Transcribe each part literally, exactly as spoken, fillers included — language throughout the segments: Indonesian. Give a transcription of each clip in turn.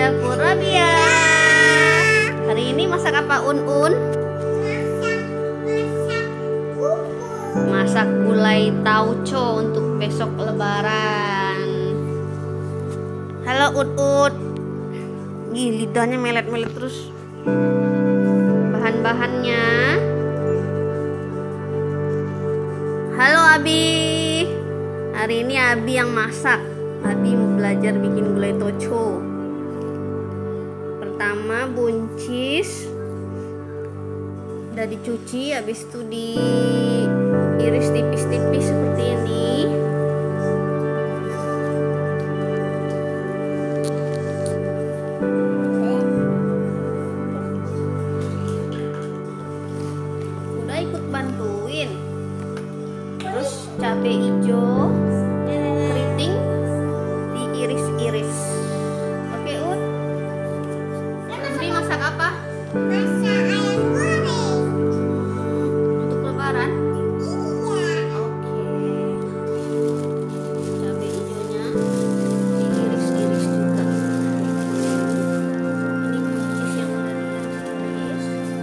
dapur Rabia. Hari ini masak apa, Un-Un? Masak gulai tauco untuk besok lebaran. Halo Un-Un. Ih, lidahnya melet-melet terus. Bahan-bahannya. Halo Abi. Hari ini Abi yang masak. Abi mau belajar bikin gulai tauco. Pertama buncis udah dicuci, habis itu diiris tipis-tipis seperti ini. Udah ikut bantuin. Terus cabai hijau keriting diiris-iris. Oke Un, Abi masak apa? Masak ayam goreng. Untuk lebaran? Iya. Oke. Cabai hijaunya diiris-iris juga. Ini buncis yang udah diiris.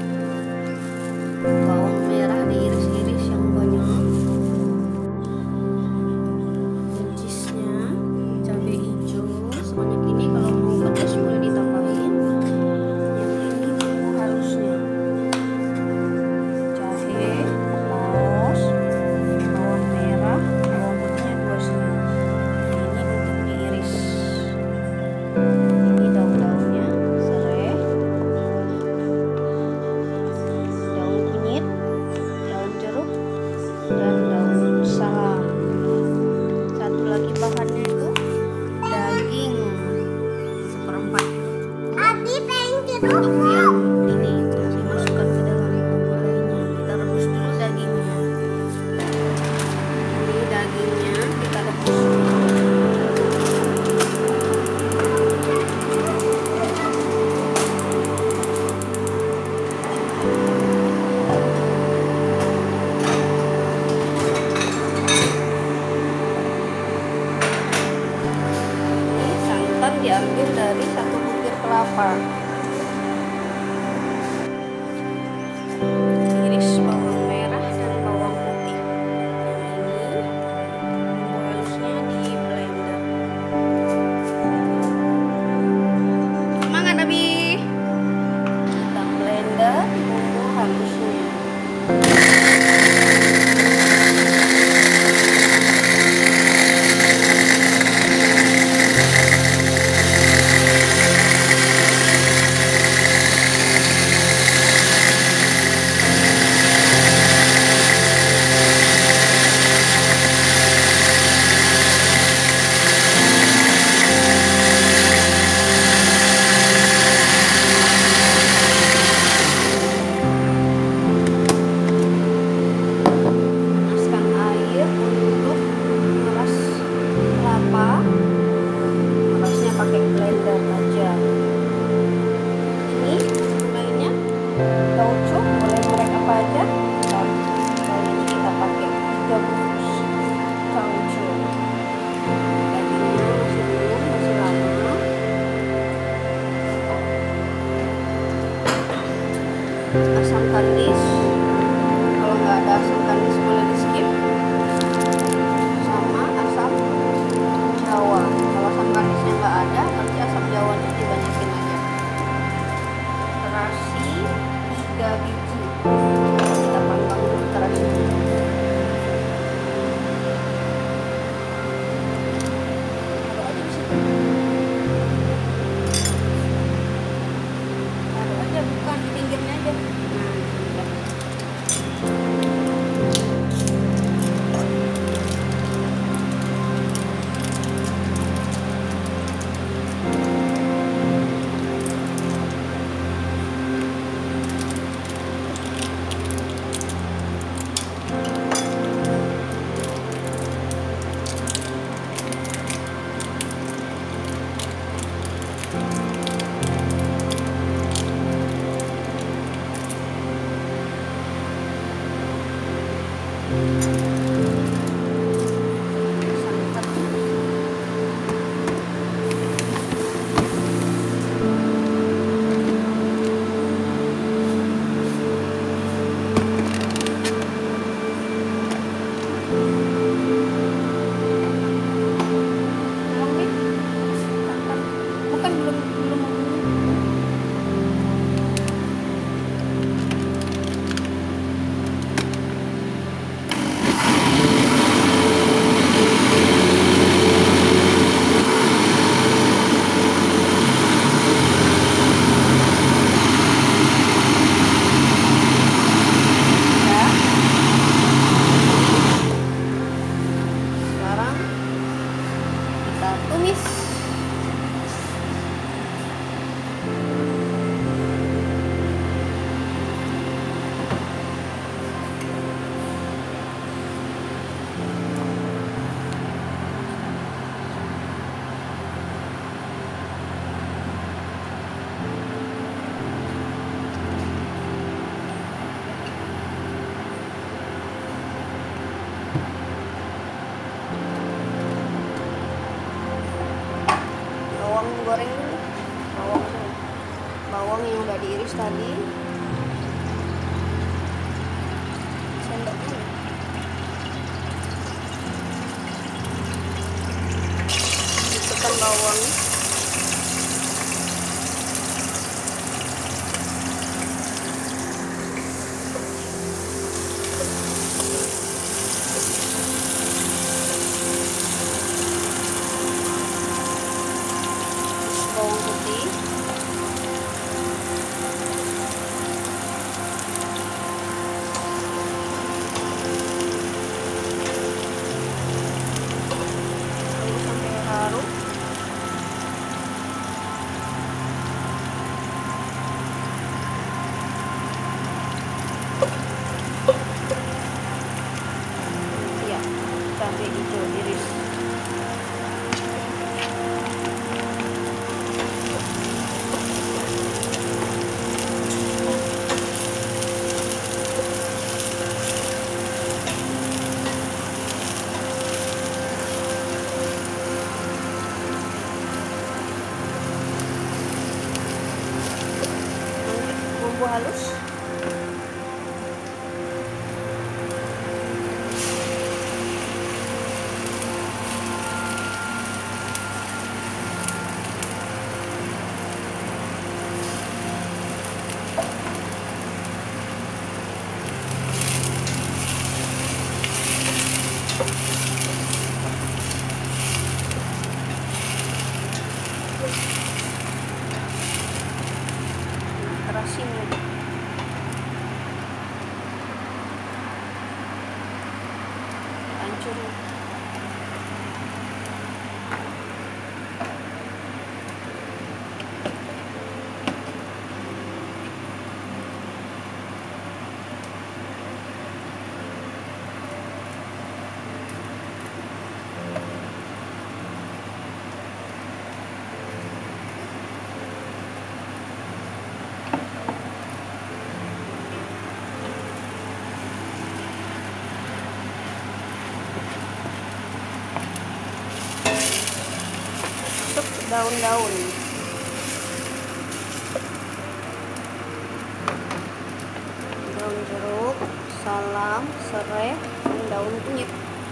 Bawang merah diiris-iris yang banyak. Buncisnya, cabai hijau sebanyak ini. Kalau mau pedas boleh ditambahin. Yang ini bumbu halusnya. Jahe, los, bawang merah, bawang putihnya dua siung. Ini untuk diiris. Ini daun-daunnya, serai, daun kunyit, daun jeruk, dan daun salam. Satu lagi bahannya itu daging seperempat. Abi pengen Untuk jeruk. yang ini dimasukkan ke dalam gulainya. Kita rebus dulu dagingnya. Ini dagingnya kita rebus. Ini santan diambil dari satu butir kelapa. Iris bawang merah dan bawang putih. Yang ini bumbu halusnya di blender. Semangat Abi. Kita blender bumbu halusnya. goreng dulu bawang dulu. Bawang yang udah diiris tadi. Sendok dulu. Masukkan bawang. Bawang putih. Tunggu sampai harum. Ya, cabai hijau iris. Bumbu halus. Kerasin lagi. Hancur. Masuk daun-daun. Daun jeruk, salam, serai, dan daun kunyit.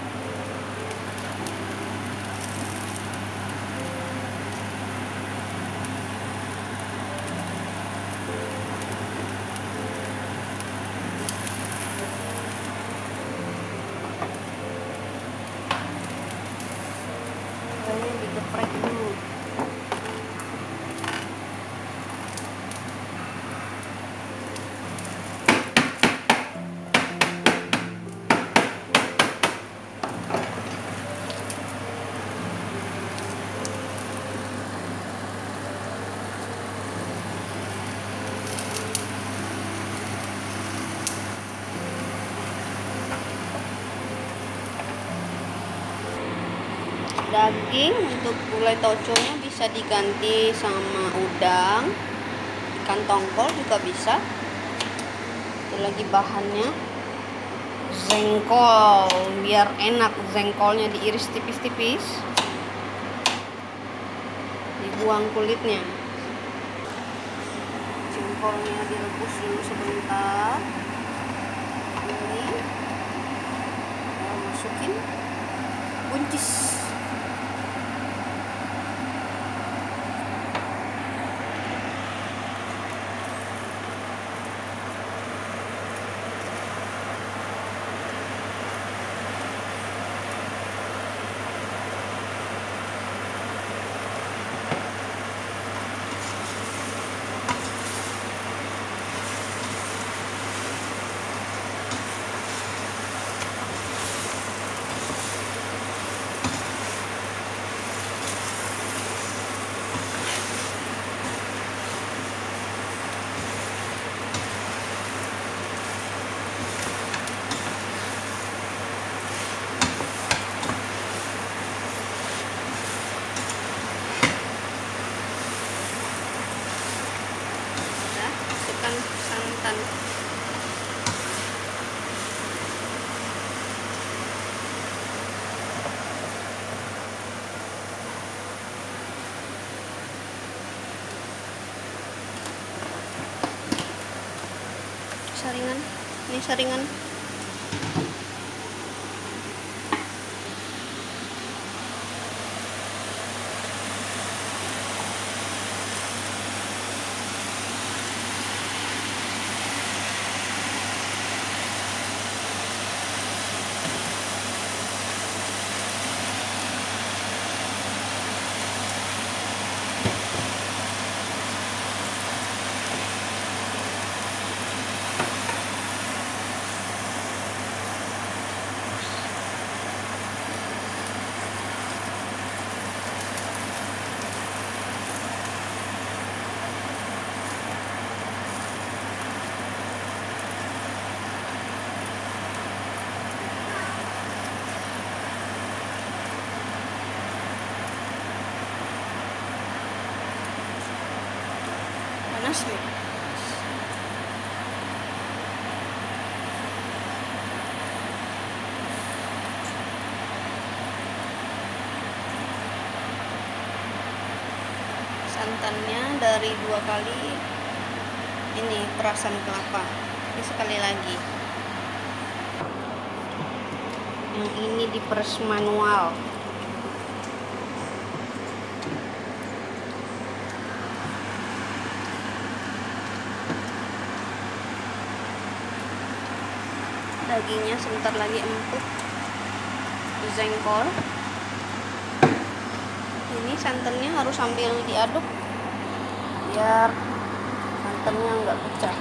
Serainya digeprek dulu. Daging untuk gulai tauconya bisa diganti sama udang, ikan tongkol juga bisa. Itu lagi bahannya jengkol, biar enak. Jengkolnya diiris tipis-tipis, dibuang kulitnya. Jengkolnya direbus dulu sebentar. Ini kita masukin buncis. Santan. saringan. Ini saringan. Panas nih. Santannya dari dua kali ini perasan kelapa. Ini sekali lagi. Yang ini diperes manual. Dagingnya sebentar lagi empuk. Jengkol. Ini santannya harus sambil diaduk biar santannya nggak pecah.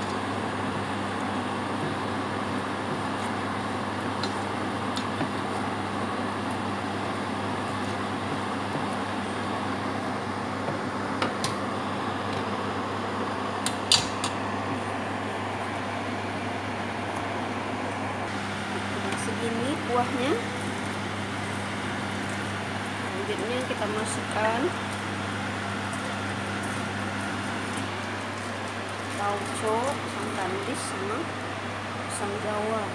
Segini kuahnya, selanjutnya kita masukkan tauco, asam kandis sama asam jawa.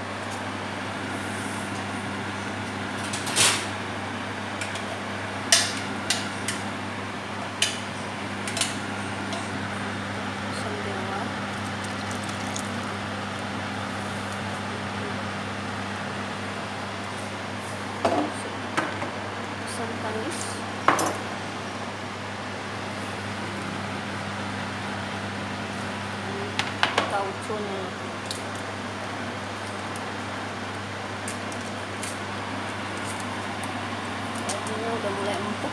Asam jawa. Asam kandis. Tauconya. Dagingnya udah mulai empuk.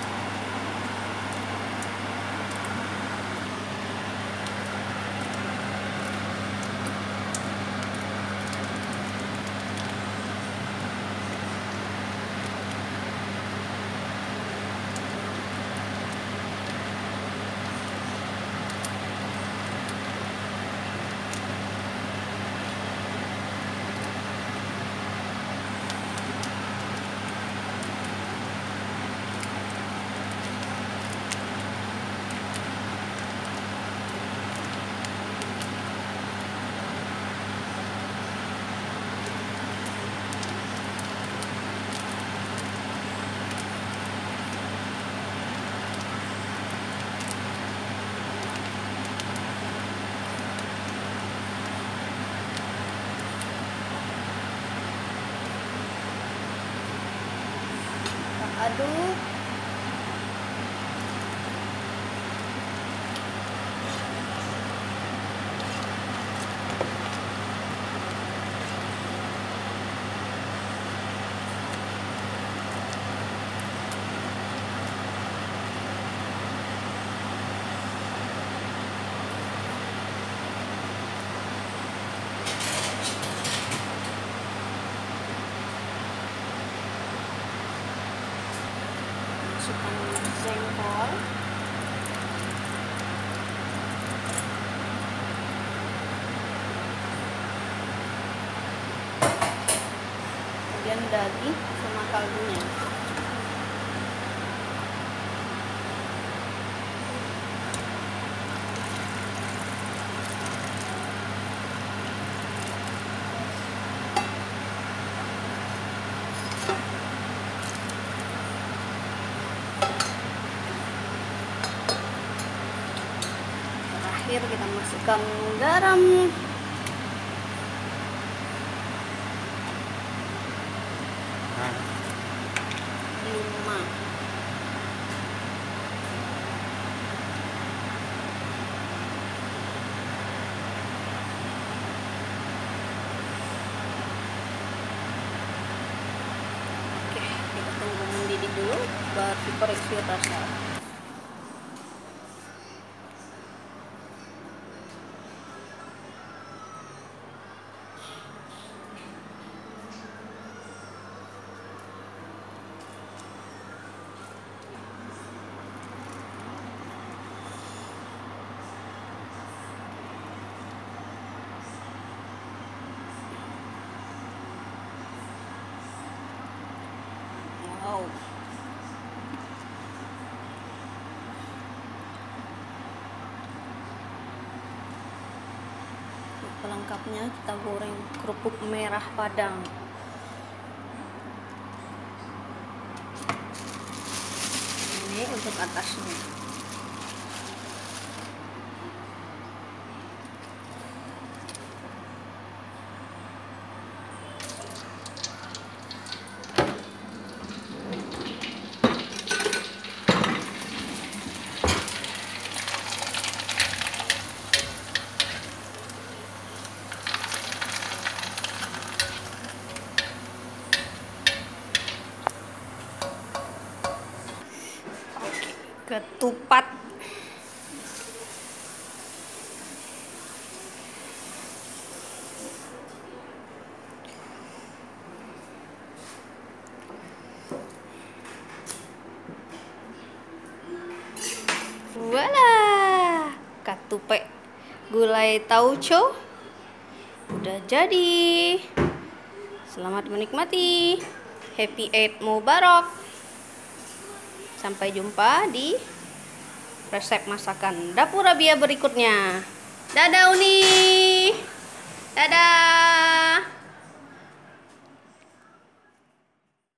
Aduk. Masukkan jengkol. Kemudian daging sama kaldunya. Terakhir kita masukkan garam. koreksi rasa. Wow. Pelengkapnya kita goreng kerupuk merah Padang. Ini untuk atasnya. Ketupat. Voila, ketupat gulai tauco udah jadi. Selamat menikmati. Happy Eid Mubarak. Sampai jumpa di resep masakan Dapur Rabia berikutnya. Dadah Uni. Dadah.